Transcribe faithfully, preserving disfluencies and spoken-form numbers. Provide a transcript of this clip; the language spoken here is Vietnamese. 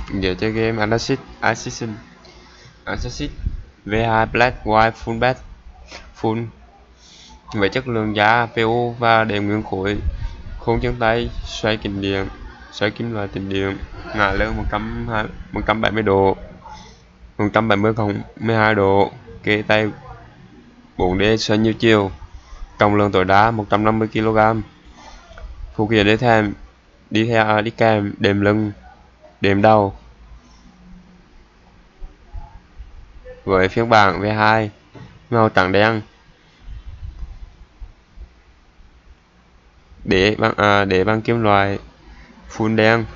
Dựa chơi game Assassin Assassin Assassin vê hai Black White Full Bed Full với chất lượng giá pê u và đệm nguyên khối, khung chân tay xoay kính điện, xoay kim loại tĩnh điện, ngả lưng một trăm bảy mươi độ, một trăm bảy mươi cộng mười hai độ, kê tay bốn đê xoay nhiều chiều, trọng lượng tối đa một trăm năm mươi ki lô gam. Phụ kiện đi theo đi theo đi kèm đệm lưng, đệm đầu. Với phiên bản vê hai màu trắng đen, đế bằng à, đế bằng kim loại full đen,